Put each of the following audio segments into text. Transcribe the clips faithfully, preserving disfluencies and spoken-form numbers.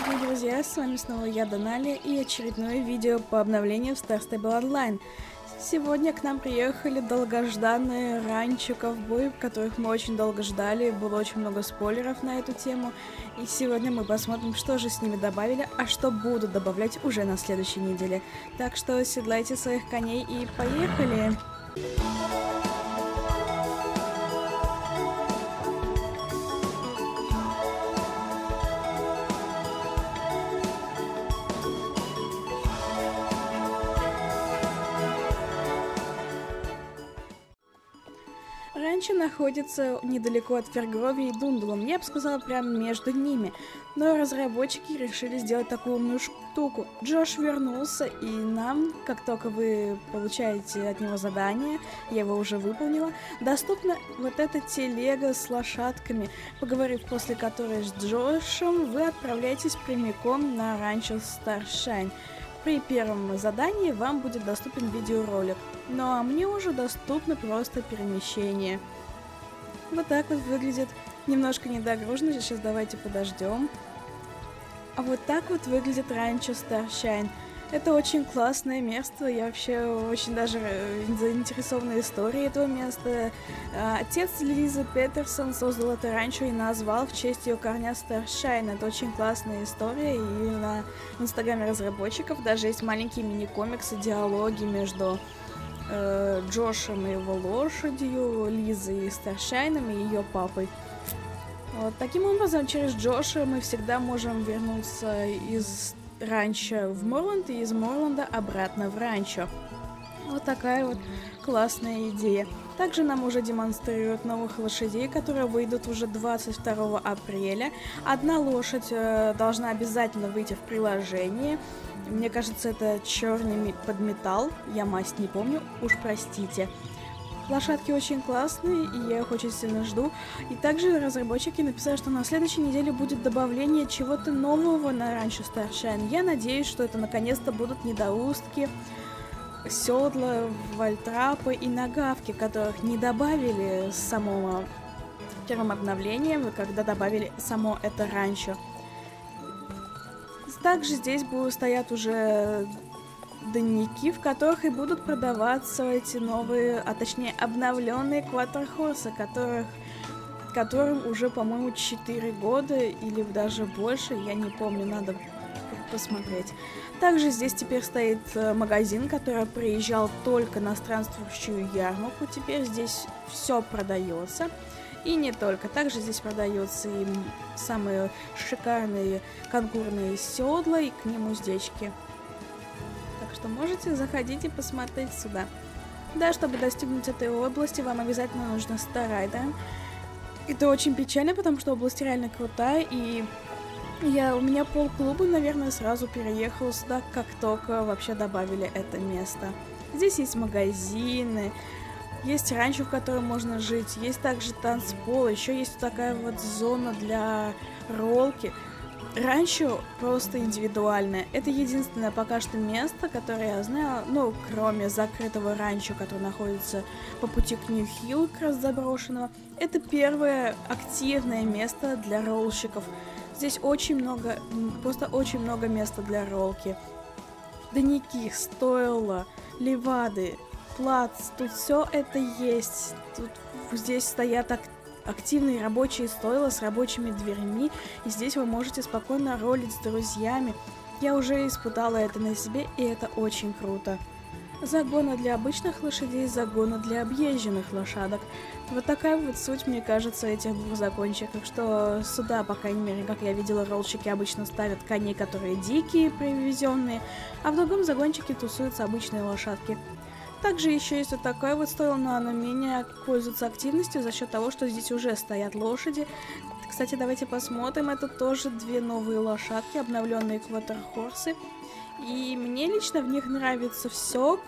дорогие друзья, с вами снова я, Донали, и очередное видео по обновлению в Star Stable Online. Сегодня к нам приехали долгожданные ранчо-ковбои, которых мы очень долго ждали, было очень много спойлеров на эту тему. И сегодня мы посмотрим, что же с ними добавили, а что будут добавлять уже на следующей неделе. Так что седлайте своих коней и поехали! Ранчо находится недалеко от Фергрови и Дундулом, я бы сказала, прямо между ними. Но разработчики решили сделать такую умную штуку. Джош вернулся, и нам, как только вы получаете от него задание, я его уже выполнила, доступна вот эта телега с лошадками, поговорив после которой с Джошем, вы отправляетесь прямиком на ранчо Старшайн. При первом задании вам будет доступен видеоролик, ну а мне уже доступно просто перемещение. Вот так вот выглядит, немножко недогружено, сейчас давайте подождем. А вот так вот выглядит ранчо Старшайн. Это очень классное место, я вообще очень даже заинтересована историей этого места. Отец Лизы Петерсон создал это ранчо и назвал в честь ее корня Старшайн. Это очень классная история, и на в инстаграме разработчиков даже есть маленькие мини-комиксы, диалоги между э, Джошем и его лошадью, Лизой и Старшайном и ее папой. Вот таким образом, через Джоша мы всегда можем вернуться из ранчо в Морланд и из Морланда обратно в ранчо. Вот такая вот классная идея. Также нам уже демонстрируют новых лошадей, которые выйдут уже двадцать второго апреля. Одна лошадь э, должна обязательно выйти в приложении. Мне кажется, это черный подметал. Я масть не помню, уж простите. Лошадки очень классные, и я их очень сильно жду. И также разработчики написали, что на следующей неделе будет добавление чего-то нового на ранчо Старшайн. Я надеюсь, что это наконец-то будут недоустки, седла, вальтрапы и нагавки, которых не добавили с самого первым обновлением, когда добавили само это ранчо. Также здесь будут стоят уже дневники, в которых и будут продаваться эти новые, а точнее обновленные квадрохорсы, которых, которым уже, по-моему, четыре года или даже больше, я не помню, надо посмотреть. Также здесь теперь стоит магазин, который приезжал только на странствующую ярмарку, теперь здесь все продается. И не только. Также здесь продаются и самые шикарные конкурные седла и к ним уздечки. Так что можете заходить и посмотреть сюда. Да, чтобы достигнуть этой области, вам обязательно нужно Старайдер. Это очень печально, потому что область реально крутая, и я, у меня полклуба, наверное, сразу переехал сюда, как только вообще добавили это место. Здесь есть магазины, есть ранчо, в котором можно жить, есть также танцпол, еще есть такая вот зона для роллки. Ранчо просто индивидуальное. Это единственное пока что место, которое я знаю, ну, кроме закрытого ранчо, которое находится по пути к Нью-Хилл, как раз заброшенного. Это первое активное место для роллщиков. Здесь очень много, просто очень много места для роллки. Дневники, стойла, левады, плац, тут все это есть. Тут здесь стоят активные активные рабочие стойла с рабочими дверьми, и здесь вы можете спокойно ролить с друзьями. Я уже испытала это на себе, и это очень круто. Загоны для обычных лошадей, загоны для объезженных лошадок. Вот такая вот суть, мне кажется, этих двух закончиков, что сюда, по крайней мере, как я видела, роллщики обычно ставят коней, которые дикие, привезенные, а в другом загончике тусуются обычные лошадки. Также еще есть вот такое вот стойло, но оно менее пользуется активностью за счет того, что здесь уже стоят лошади. Кстати, давайте посмотрим. Это тоже две новые лошадки, обновленные квадрохорсы. И мне лично в них нравится все,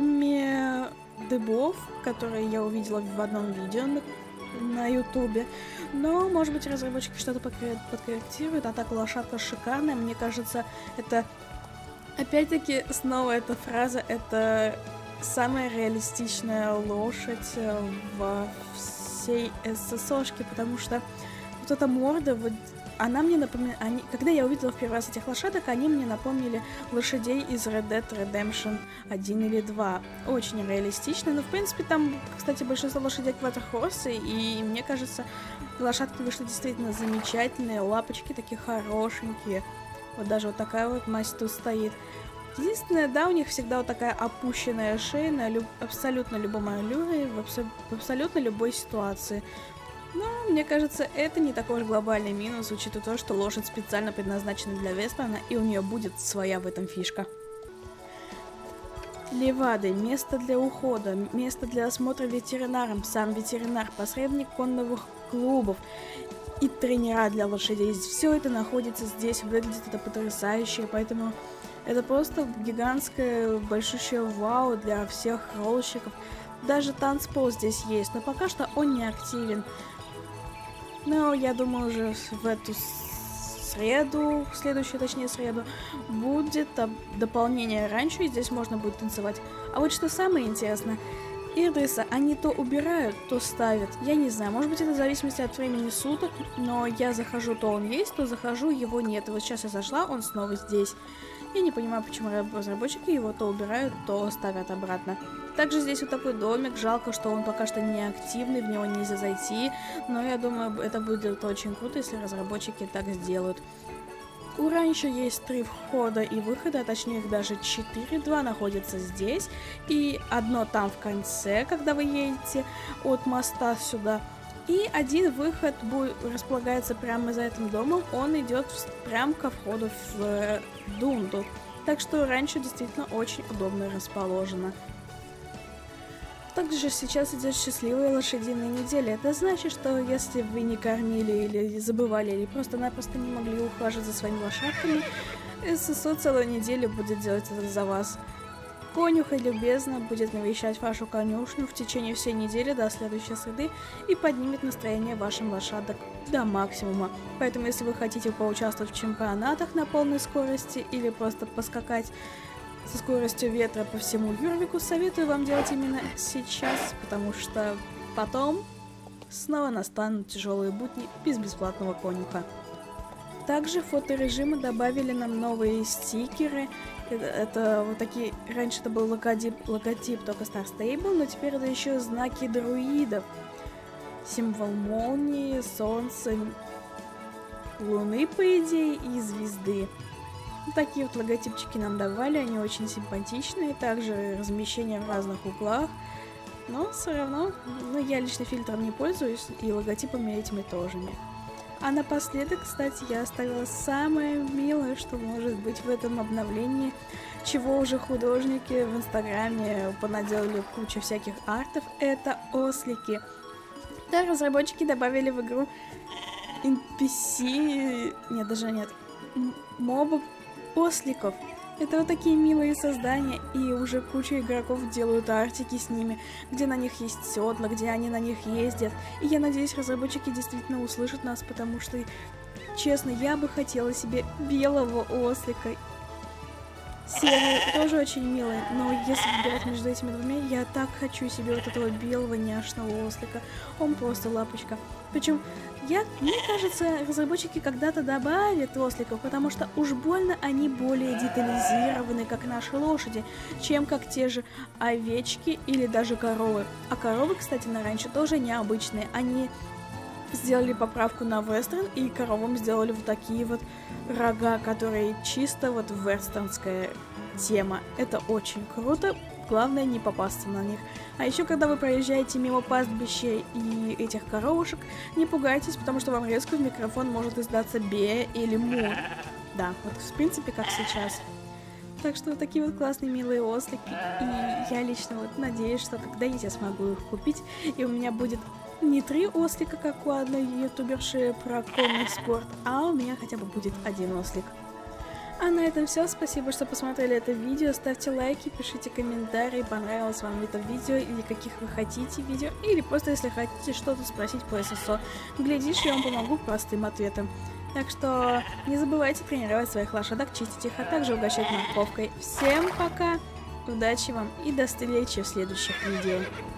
кроме дыбов, которые я увидела в одном видео на, на ютубе. Но, может быть, разработчики что-то подкорректируют. А так, лошадка шикарная. Мне кажется, это... Опять-таки, снова эта фраза, это... самая реалистичная лошадь во всей ССОшке, потому что вот эта морда, вот она мне напоминает... Они... Когда я увидела в первый раз этих лошадок, они мне напомнили лошадей из Red Dead Redemption один или два. Очень реалистично, но, в принципе, там, кстати, большинство лошадей квадрохорсы, и мне кажется, лошадки вышли действительно замечательные, лапочки такие хорошенькие. Вот даже вот такая вот масть тут стоит. Единственное, да, у них всегда вот такая опущенная шея на люб... абсолютно любом аллюре, в, абсо... в абсолютно любой ситуации. Но, мне кажется, это не такой уж глобальный минус, учитывая то, что лошадь специально предназначена для вестерна, и у нее будет своя в этом фишка. Левады, место для ухода, место для осмотра ветеринаром, сам ветеринар, посредник конных клубов и тренера для лошадей. Все это находится здесь, выглядит это потрясающе, поэтому это просто гигантское, большущее вау для всех роллщиков. Даже танцпол здесь есть, но пока что он не активен. Но я думаю, уже в эту среду, в следующую, точнее, среду, будет дополнение ранчо, и здесь можно будет танцевать. А вот что самое интересное, Ирдриса они то убирают, то ставят. Я не знаю, может быть это в зависимости от времени суток, но я захожу, то он есть, то захожу, его нет. И вот сейчас я зашла, он снова здесь. Я не понимаю, почему разработчики его то убирают, то ставят обратно. Также здесь вот такой домик, жалко, что он пока что не активный, в него нельзя зайти, но я думаю, это будет очень круто, если разработчики так сделают. У ранчо есть три входа и выхода, а точнее их даже четыре, два находятся здесь, и одно там в конце, когда вы едете от моста сюда. И один выход будет, располагается прямо за этим домом, он идет прямо ко входу в э, Дунду. Так что ранчо действительно очень удобно расположено. Также сейчас идет счастливая лошадиная неделя. Это значит, что если вы не кормили или забывали, или просто-напросто не могли ухаживать за своими лошадками, эс эс о целую неделю будет делать это за вас. Конюха любезно будет навещать вашу конюшню в течение всей недели до следующей среды и поднимет настроение вашим лошадок до максимума. Поэтому, если вы хотите поучаствовать в чемпионатах на полной скорости или просто поскакать со скоростью ветра по всему Юрвику, советую вам делать именно сейчас, потому что потом снова настанут тяжелые будни без бесплатного конюха. Также в фоторежимы добавили нам новые стикеры. Это, это вот такие, раньше это был логотип, логотип только Star Stable, но теперь это еще знаки друидов. Символ молнии, солнца, луны, по идее, и звезды. Вот такие вот логотипчики нам давали, они очень симпатичные. Также размещение в разных углах. Но все равно, ну, я лично фильтром не пользуюсь, и логотипами этими тоже нет. А напоследок, кстати, я оставила самое милое, что может быть в этом обновлении, чего уже художники в инстаграме понаделали кучу всяких артов, это ослики. Да, разработчики добавили в игру эн пи си, нет, даже нет, мобов осликов. Это вот такие милые создания, и уже куча игроков делают артики с ними, где на них есть седла, где они на них ездят. И я надеюсь, разработчики действительно услышат нас, потому что, честно, я бы хотела себе белого ослика. Серые тоже очень милые, но если выбирать между этими двумя, я так хочу себе вот этого белого няшного ослика. Он просто лапочка. Причем, я, мне кажется, разработчики когда-то добавят осликов, потому что уж больно они более детализированы, как наши лошади, чем как те же овечки или даже коровы. А коровы, кстати, на ранчо тоже необычные. Они сделали поправку на вестерн, и коровам сделали вот такие вот рога, которые чисто вот вестернская тема. Это очень круто. Главное не попасться на них. А еще, когда вы проезжаете мимо пастбища и этих коровушек, не пугайтесь, потому что вам резко в микрофон может издаться бе или му. Да, вот в принципе как сейчас. Так что вот такие вот классные милые ослики. И я лично вот надеюсь, что когда-нибудь я смогу их купить, и у меня будет не три ослика, как у одной ютуберши про конный спорт, а у меня хотя бы будет один ослик. А на этом все. Спасибо, что посмотрели это видео. Ставьте лайки, пишите комментарии, понравилось вам это видео или каких вы хотите видео, или просто если хотите что-то спросить по эс эс о. Глядишь, я вам помогу простым ответом. Так что не забывайте тренировать своих лошадок, чистить их, а также угощать морковкой. Всем пока, удачи вам и до встречи в следующих видео.